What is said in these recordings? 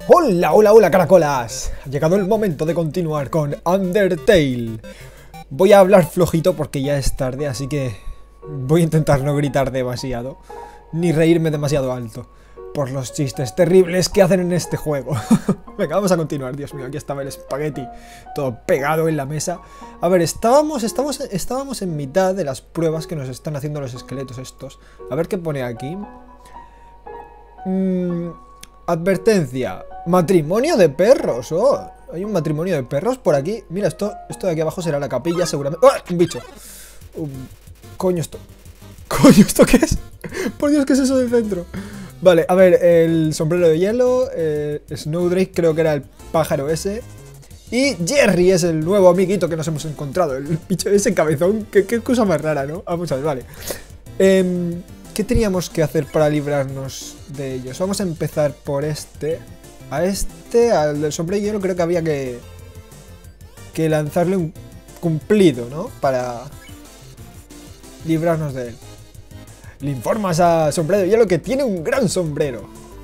Hola, hola, hola, caracolas. Ha llegado el momento de continuar con Undertale. Voy a hablar flojito porque ya es tarde, así que voy a intentar no gritar demasiado, ni reírme demasiado alto por los chistes terribles que hacen en este juego. Venga, vamos a continuar. Dios mío, aquí estaba el espagueti todo pegado en la mesa. A ver, estábamos en mitad de las pruebas que nos están haciendo los esqueletos estos. A ver qué pone aquí. Advertencia. Matrimonio de perros. Oh, hay un matrimonio de perros por aquí. Mira, esto de aquí abajo será la capilla seguramente. ¡Oh! Un bicho. Coño, esto. Coño, ¿esto qué es? Por Dios, ¿qué es eso del centro? Vale, a ver, el sombrero de hielo, Snowdrake creo que era el pájaro ese. Y Jerry es el nuevo amiguito que nos hemos encontrado. El bicho ese cabezón, qué cosa más rara, ¿no? Vamos a ver, vale. ¿Qué teníamos que hacer para librarnos de ellos? Vamos a empezar por este. Al del sombrero de hielo creo que había que lanzarle un cumplido, ¿no? Para librarnos de él. Le informas a sombrero de hielo que tiene un gran sombrero.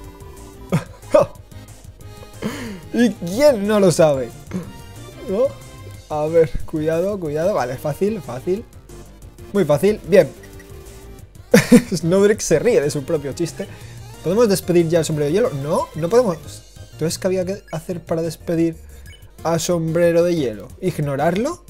¿Y quién no lo sabe? ¿No? A ver, cuidado, cuidado. Vale, fácil, fácil. Muy fácil, bien. Snowdrake se ríe de su propio chiste. ¿Podemos despedir ya al sombrero de hielo? No, no podemos. Entonces, ¿qué había que hacer para despedir a sombrero de hielo? ¿Ignorarlo?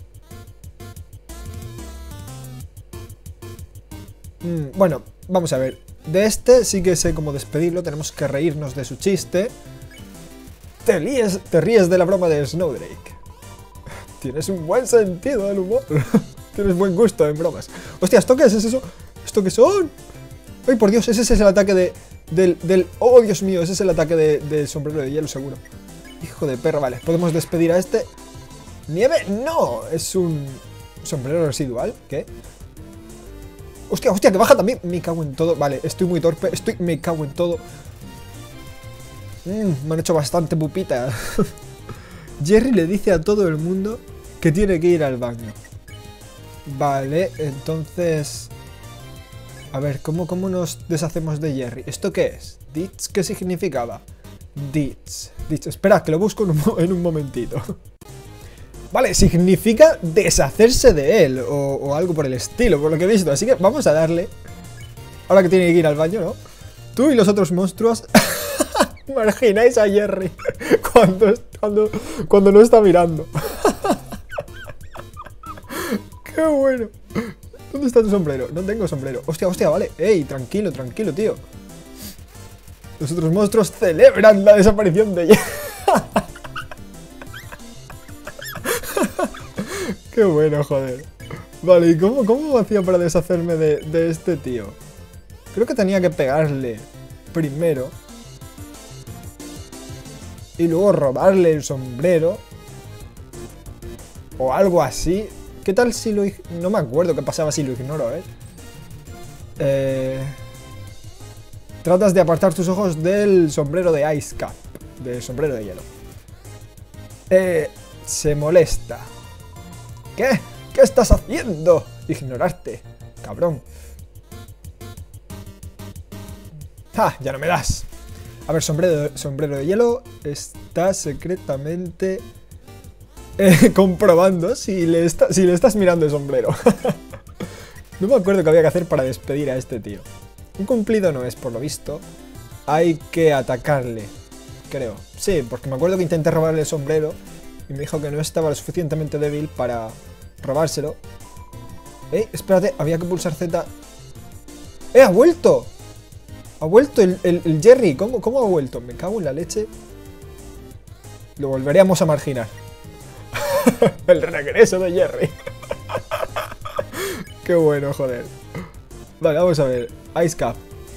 Bueno, vamos a ver. De este sí que sé cómo despedirlo. Tenemos que reírnos de su chiste. Te ríes de la broma de Snowdrake. Tienes un buen sentido del humor. Tienes buen gusto en bromas. Hostia, ¿esto qué es? ¿Es eso? ¿Esto qué son? Ay, por Dios, ese es el ataque del... Oh, Dios mío, ese es el ataque del sombrero de hielo, seguro. Hijo de perra, vale. ¿Podemos despedir a este? ¿Nieve? No, es un sombrero residual. ¿Qué? Hostia, hostia, que baja también. Me cago en todo. Vale, estoy muy torpe. Me cago en todo. Me han hecho bastante pupita. Jerry le dice a todo el mundo que tiene que ir al baño. Vale, entonces... A ver, ¿cómo nos deshacemos de Jerry? ¿Esto qué es? ¿Ditz? ¿Qué significaba? Ditz. Espera, que lo busco en un momentito. Vale, significa deshacerse de él o algo por el estilo, por lo que he visto. Así que vamos a darle. Ahora que tiene que ir al baño, ¿no? Tú y los otros monstruos margináis a Jerry cuando no está mirando. ¡Qué bueno! ¿Dónde está tu sombrero? No tengo sombrero. Hostia, hostia, vale. Ey, tranquilo, tranquilo, tío. Los otros monstruos celebran la desaparición de Jerry. Qué bueno, joder. Vale, ¿y cómo hacía para deshacerme de este tío? Creo que tenía que pegarle primero y luego robarle el sombrero o algo así. ¿Qué tal si lo... No me acuerdo qué pasaba si lo ignoro, Tratas de apartar tus ojos del sombrero de Ice Cap, del sombrero de hielo. Se molesta. ¿Qué? ¿Qué estás haciendo? Ignorarte, cabrón. ¡Ja! Ya no me das. A ver, sombrero de hielo está secretamente comprobando si le estás mirando el sombrero. No me acuerdo qué había que hacer para despedir a este tío. Un cumplido no es, por lo visto. Hay que atacarle, creo. Sí, porque me acuerdo que intenté robarle el sombrero y me dijo que no estaba lo suficientemente débil para robárselo. Espérate, había que pulsar Z. ¡Ha vuelto! Ha vuelto el Jerry. ¿Cómo ha vuelto? Me cago en la leche. Lo volveríamos a marginar. El regreso de Jerry. Qué bueno, joder. Vale, vamos a ver. Ice Cap.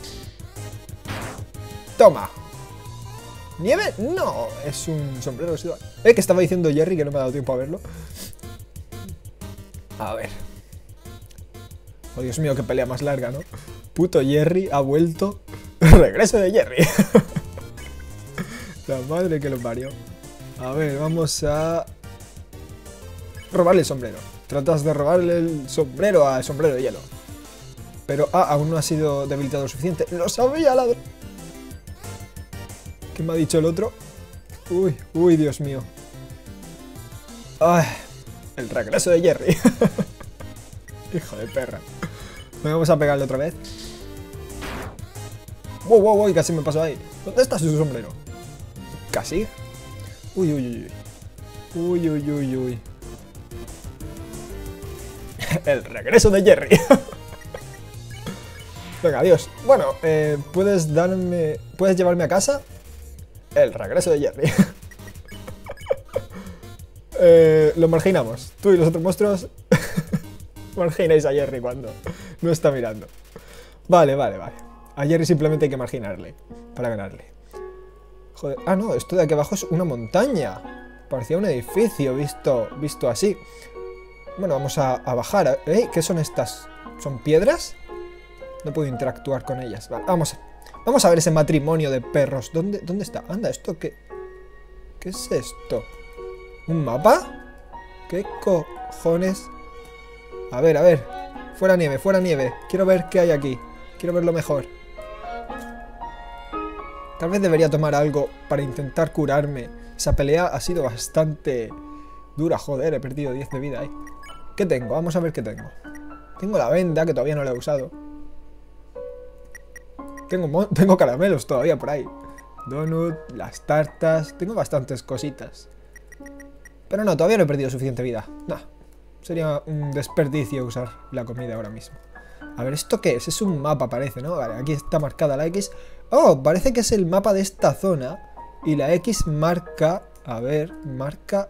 Toma. ¿Nieve? No, es un sombrero residual. Que estaba diciendo Jerry que no me ha dado tiempo a verlo. A ver. Oh, Dios mío, qué pelea más larga, ¿no? Puto Jerry ha vuelto. Regreso de Jerry. La madre que lo parió. A ver, vamos a robarle el sombrero. Tratas de robarle el sombrero al sombrero de hielo. Pero aún no ha sido debilitado lo suficiente. ¡Lo sabía, ladrón! ¿Qué me ha dicho el otro? Uy, uy, Dios mío. Ay, el regreso de Jerry. Hijo de perra. Vamos a pegarle otra vez. Wow, wow, wow, casi me pasó ahí. ¿Dónde está su sombrero? ¿Casi? Uy, uy, uy, uy. Uy, uy, uy, uy. El regreso de Jerry. Venga, adiós. Bueno, ¿puedes llevarme a casa? El regreso de Jerry. Lo marginamos. Tú y los otros monstruos margináis a Jerry cuando no está mirando. Vale, vale, vale. A Jerry simplemente hay que marginarle para ganarle. Joder. Ah, no, esto de aquí abajo es una montaña. Parecía un edificio visto así. Bueno, vamos a bajar. ¿Qué son estas? ¿Son piedras? No puedo interactuar con ellas. Vale, vamos a ver ese matrimonio de perros. ¿Dónde está? Anda, ¿esto qué? ¿Qué es esto? ¿Un mapa? ¿Qué cojones? A ver. Fuera nieve, fuera nieve. Quiero ver qué hay aquí. Quiero verlo mejor. Tal vez debería tomar algo para intentar curarme. Esa pelea ha sido bastante dura. Joder, he perdido 10 de vida ahí. ¿Qué tengo? Vamos a ver qué tengo. Tengo la venda, que todavía no la he usado. Tengo caramelos todavía por ahí. Donut, las tartas. Tengo bastantes cositas. Pero no, todavía no he perdido suficiente vida. Nah, sería un desperdicio usar la comida ahora mismo. A ver, ¿esto qué es? Es un mapa, parece, ¿no? Vale, aquí está marcada la X. Oh, parece que es el mapa de esta zona. Y la X marca... A ver, marca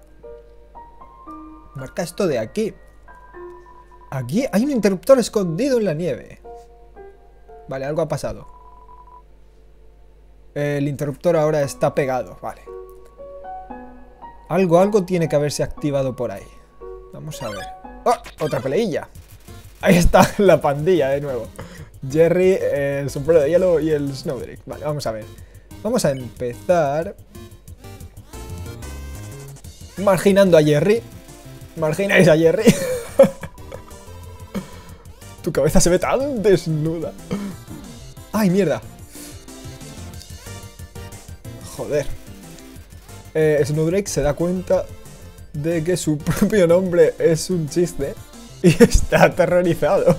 esto de aquí. Aquí hay un interruptor escondido en la nieve. Vale, algo ha pasado. El interruptor ahora está pegado, vale. Algo tiene que haberse activado por ahí. Vamos a ver. ¡Oh! Otra peleilla. Ahí está la pandilla de nuevo. Jerry, el sombrero de hielo y el Snowdrake. Vale, vamos a ver. Vamos a empezar marginando a Jerry. Margináis a Jerry. Tu cabeza se ve tan desnuda. ¡Ay, mierda! Joder. Snowdrake se da cuenta de que su propio nombre es un chiste y está aterrorizado.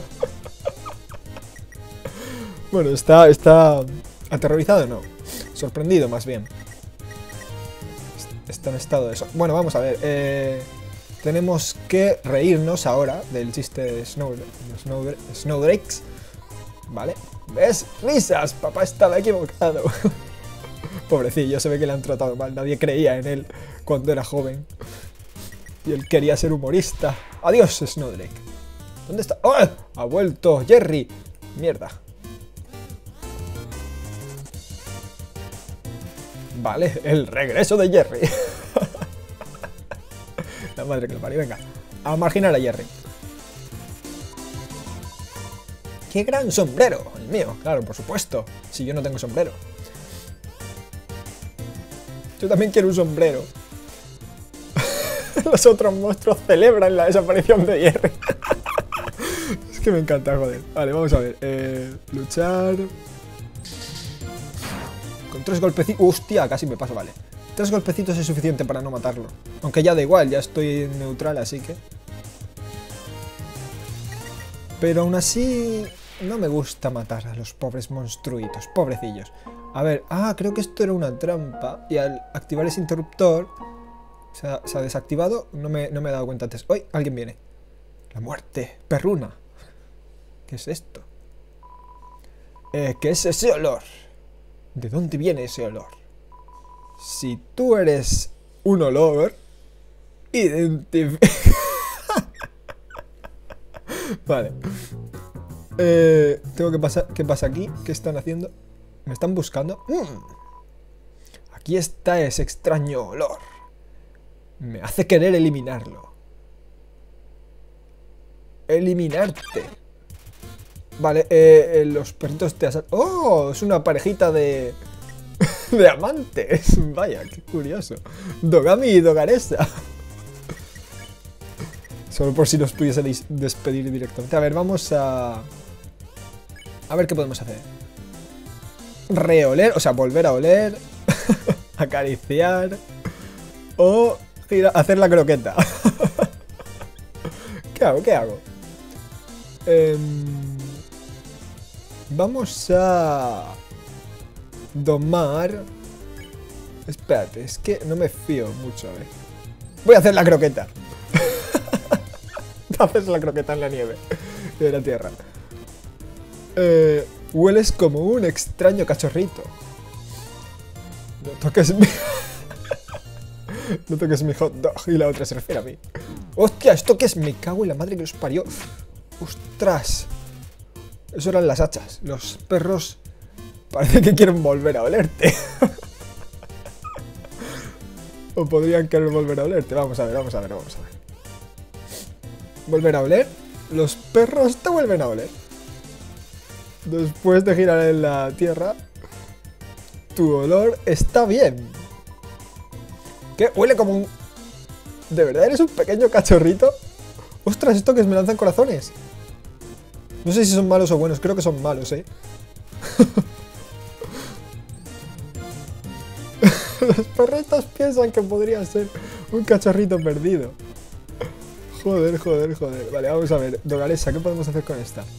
Bueno, está aterrorizado, no. Sorprendido, más bien. Está en estado de eso. Bueno, vamos a ver. Tenemos que reírnos ahora del chiste de Snowdrakes. Vale. ¿Ves? Risas. Papá estaba equivocado. Pobrecillo, se ve que le han tratado mal. Nadie creía en él cuando era joven. Y él quería ser humorista. Adiós, Snowdrake. ¿Dónde está? ¡Oh! Ha vuelto Jerry. Mierda. Vale, el regreso de Jerry. La madre que lo parió. Venga, a marginar a Jerry. ¡Qué gran sombrero! El mío, claro, por supuesto. Si yo no tengo sombrero. Yo también quiero un sombrero. Los otros monstruos celebran la desaparición de Jerry. Es que me encanta, joder. Vale, vamos a ver. Luchar. Con 3 golpecitos. Hostia, casi me paso, vale. 3 golpecitos es suficiente para no matarlo. Aunque ya da igual, ya estoy neutral, así que... Pero aún así... No me gusta matar a los pobres monstruitos, pobrecillos. A ver, creo que esto era una trampa. Y al activar ese interruptor... Se ha desactivado. No me he dado cuenta antes. ¡Uy! Alguien viene. La muerte. Perruna. ¿Qué es esto? ¿Qué es ese olor? ¿De dónde viene ese olor? Si tú eres un olor... Identifica... Vale. Tengo que pasar... ¿Qué pasa aquí? ¿Qué están haciendo? ¿Me están buscando? Aquí está ese extraño olor. Me hace querer eliminarlo. Eliminarte. Vale, los perritos te asaltan. ¡Oh! Es una parejita de... de amantes. Vaya, qué curioso. Dogami y Dogaresa. Solo por si nos pudiese despedir directamente. A ver, vamos a... A ver qué podemos hacer. Reoler, o sea, volver a oler. acariciar o hacer la croqueta. ¿Qué hago? ¿Qué hago? Vamos a domar. Espérate, es que no me fío mucho, Voy a hacer la croqueta. Haces la croqueta en la nieve de la tierra. Hueles como un extraño cachorrito. No toques mi... No toques mi hot dog. Y la otra se refiere a mí. ¡Hostia! ¿Esto qué es? Me cago en la madre que los parió. ¡Ostras! Eso eran las hachas. Los perros parece que quieren volver a olerte. O podrían querer volver a olerte. Vamos a ver, vamos a ver, vamos a ver. ¿Volver a oler? Los perros te vuelven a oler. Después de girar en la tierra, tu olor está bien. ¿Qué? Huele como un... ¿De verdad eres un pequeño cachorrito? ¡Ostras! ¿Esto que es? Me lanzan corazones. No sé si son malos o buenos. Creo que son malos, Los perritos piensan que podría ser un cachorrito perdido. Joder, joder, joder. Vale, vamos a ver. Dogaresa, ¿qué podemos hacer con esta?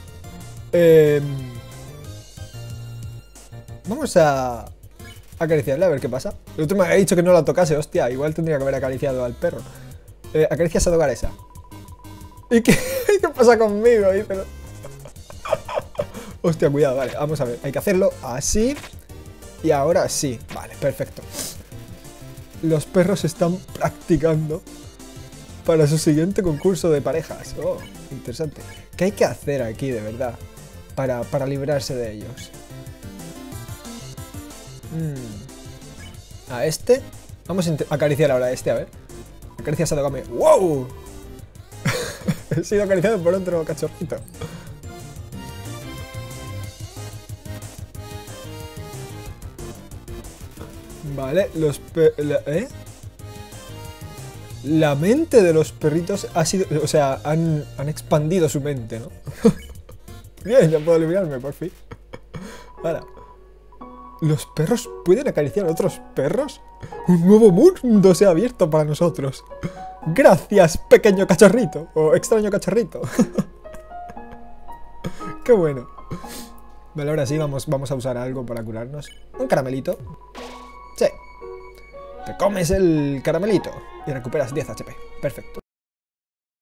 Vamos a acariciarle a ver qué pasa. El otro me había dicho que no la tocase, hostia. Igual tendría que haber acariciado al perro. Acaricias a Dogaresa. ¿Y qué pasa conmigo? Dice. Hostia, cuidado, vale. Vamos a ver. Hay que hacerlo así. Y ahora sí. Vale, perfecto. Los perros están practicando para su siguiente concurso de parejas. Oh, interesante. ¿Qué hay que hacer aquí, de verdad? Para librarse de ellos. A este. Vamos a acariciar ahora a este, a ver. Acaricias a Dogame. ¡Wow! He sido acariciado por otro cachorrito. Vale, La mente de los perritos ha sido... O sea, han expandido su mente, ¿no? Bien, ya puedo liberarme, por fin. Ahora. ¿Los perros pueden acariciar a otros perros? ¡Un nuevo mundo se ha abierto para nosotros! ¡Gracias, pequeño cachorrito! O extraño cachorrito. ¡Qué bueno! Vale, ahora sí, vamos a usar algo para curarnos. Un caramelito. Sí. Te comes el caramelito y recuperas 10 HP. Perfecto.